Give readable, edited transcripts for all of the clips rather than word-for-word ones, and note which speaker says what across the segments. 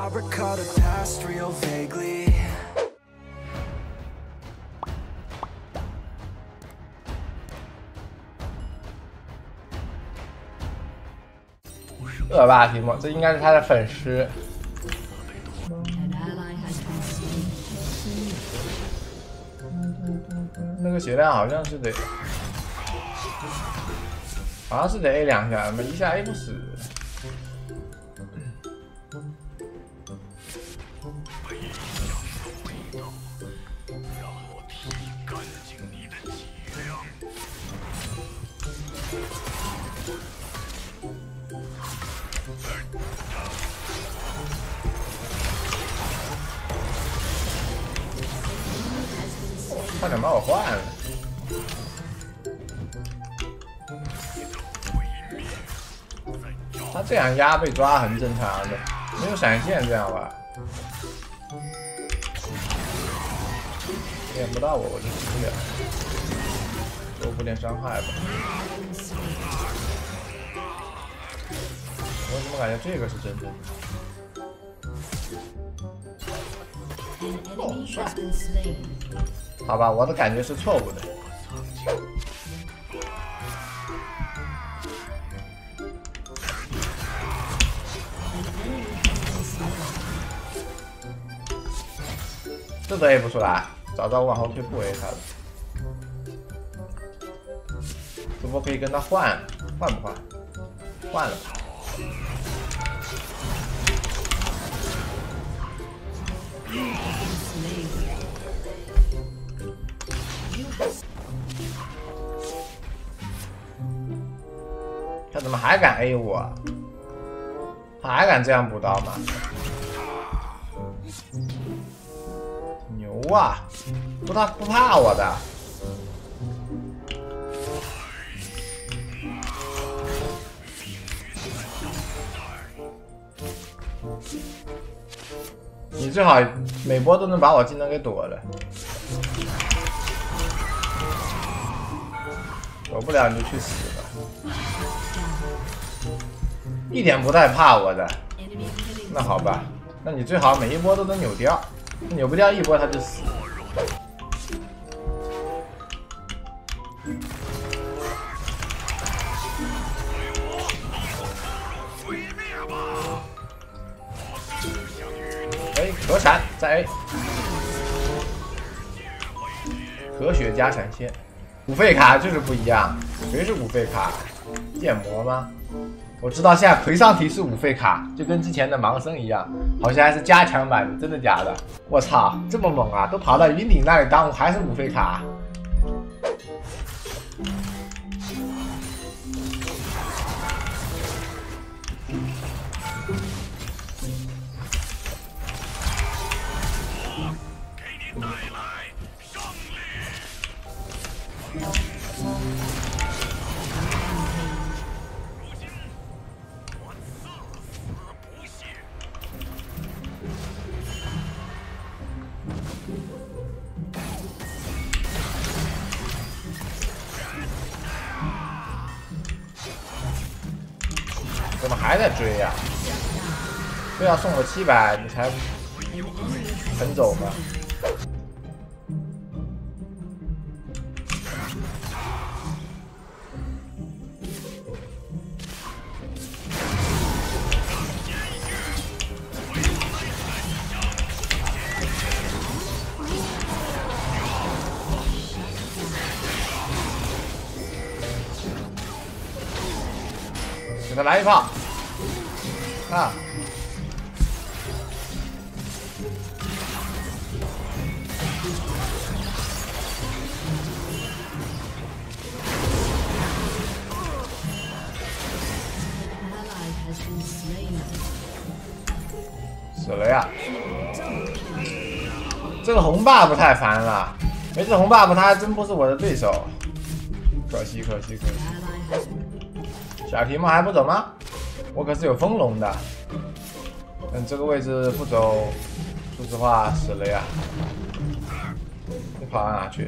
Speaker 1: I recall the past real vaguely.
Speaker 2: 恶霸提莫，这应该是他的粉丝。那个血量好像是得，好像是得 A 2下，一下 A 不死。差点把我换了。他这样压被抓很正常的，没有闪现这样吧？点不到我就死不了，多补点伤害吧。我怎么感觉这个是真正的？哦，帅。好吧，我的感觉是错误的。这都 A 不出来，早知道我往后退不 A 他了。这波可以跟他换，换不换？换了吧。他怎么还敢 A 我？他还敢这样补刀吗？牛啊！他不怕我的。你最好每波都能把我技能给躲了。躲不了你就去死吧。一点不带怕我的。那好吧，那你最好每一波都能扭掉，扭不掉一波他就死。哎，可闪，再 A， 可血加闪现。五费卡就是不一样，谁是五费卡？剑魔吗？我知道现在魁上提是五费卡，就跟之前的盲僧一样，好像还是加强版的，真的假的？我操，这么猛啊！都跑到云顶那里当，还是五费卡？怎么还在追呀？非要送我700，你才肯走吗？给他来一炮！啊！死了呀！这个红 buff 太烦了，没这红 buff 他还真不是我的对手，可惜可惜可惜。小提莫还不走吗？我可是有风龙的，但这个位置不走，说实话死了呀！你跑到哪去？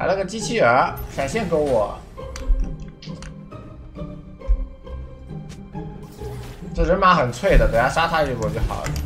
Speaker 2: 来了个机器人，闪现勾我。这人马很脆的，等下杀他一波就好了。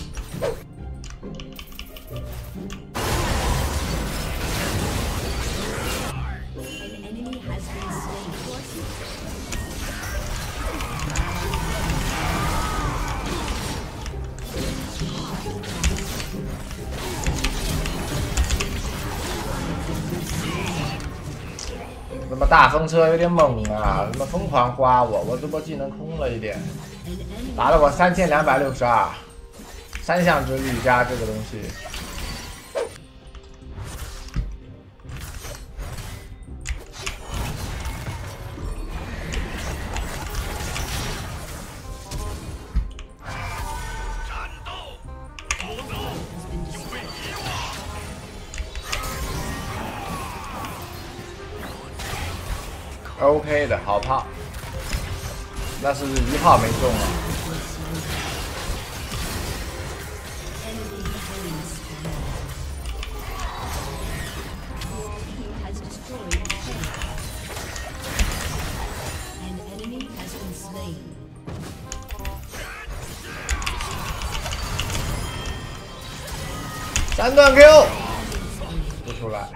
Speaker 2: 他妈大风车有点猛啊！他妈疯狂刮我，我这波技能空了一点，打了我3262，三项之力加这个东西。OK 的好炮，那是1炮没中啊。3段 Q 不出来。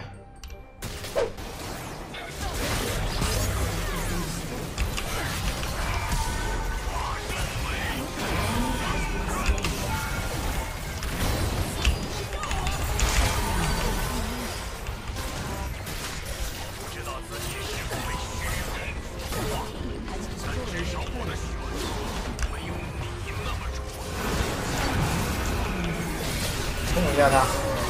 Speaker 2: 冲一下他！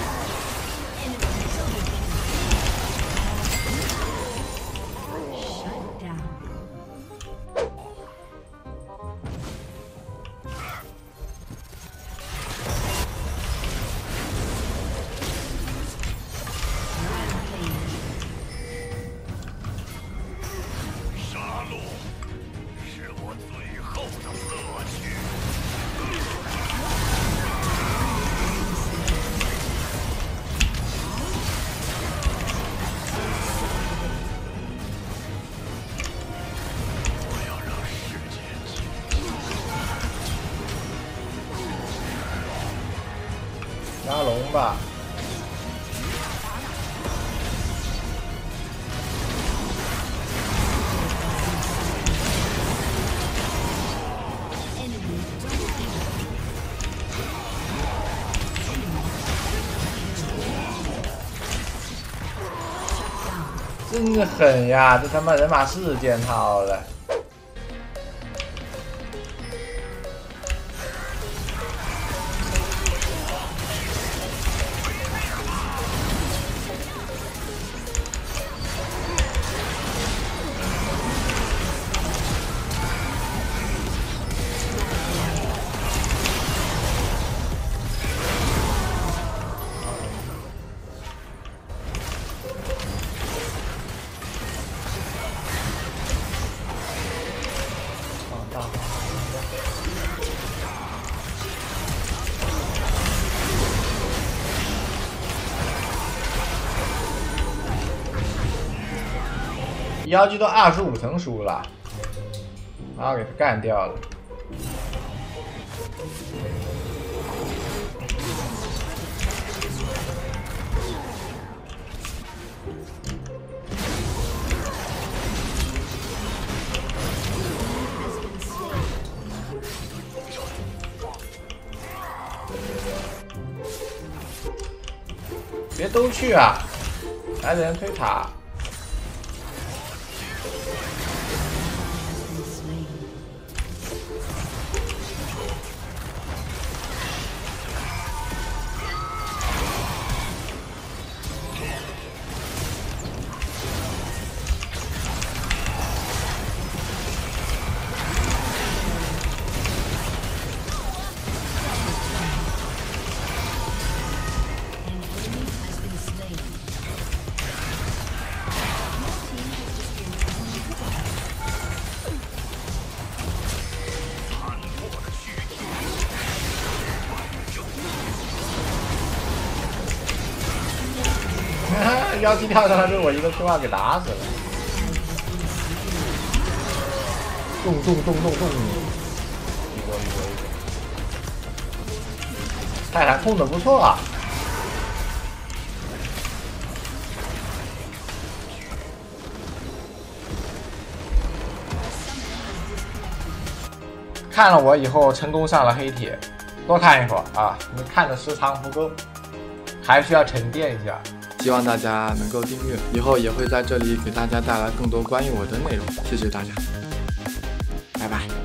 Speaker 3: 杀戮是我最后的乐趣。
Speaker 2: 拉龙吧。真的狠呀！这他妈人马是件套了。妖姬都25层输了，然后给他干掉了。别都去啊！来人推塔。 妖姬跳上来被我一个 Q2 给打死了。动！一波！泰坦控的不错啊。看了我以后成功上了黑铁，多看一会儿啊！你看的时长不够，还需要沉淀一下。
Speaker 4: 希望大家能够订阅，以后也会在这里给大家带来更多关于我的内容。谢谢大家，拜拜。